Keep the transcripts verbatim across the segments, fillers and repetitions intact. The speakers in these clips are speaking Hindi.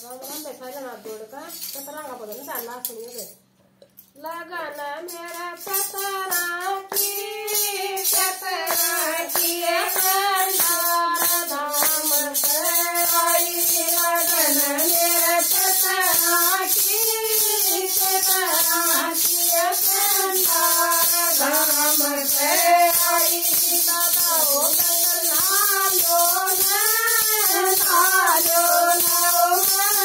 लगन मेरा पतरा की पतरा की पंडार धाम से आई। लगन मेरा पतरा की पतरा की पंडार धाम से आई। दादा ओ कतनालो न तालो न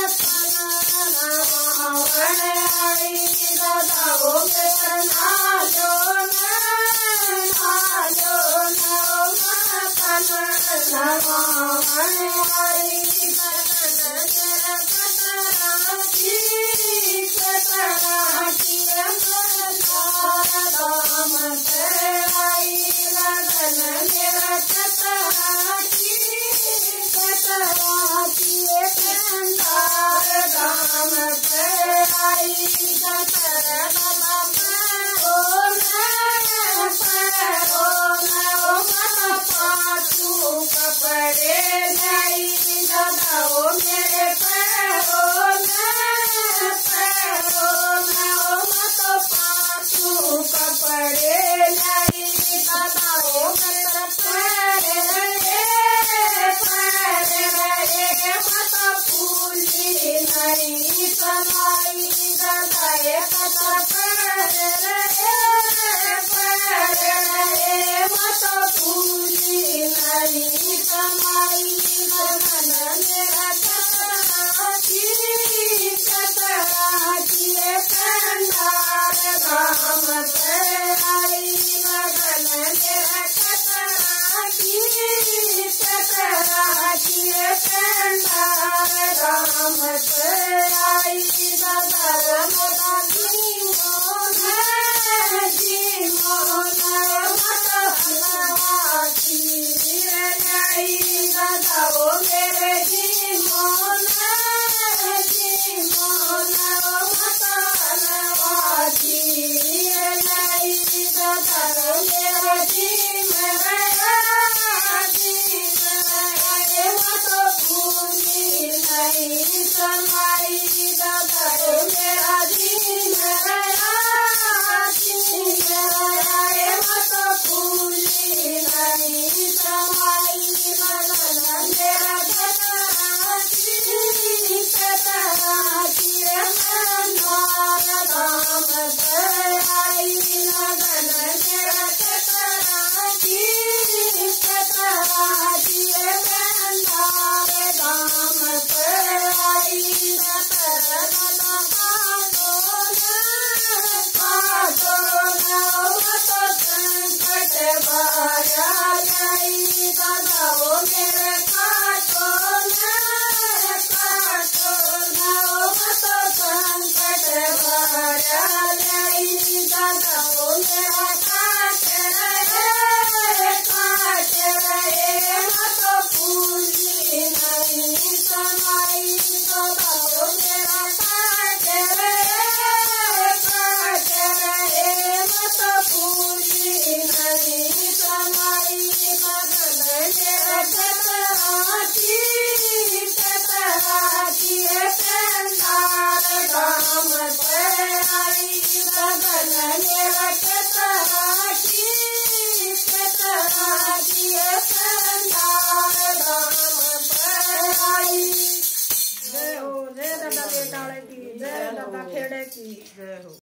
आई। दादा ओ कतनालो न तालो न आई। जय हो, जय दादा बेटाड़े की, जय दादा खेड़े की, जय हो।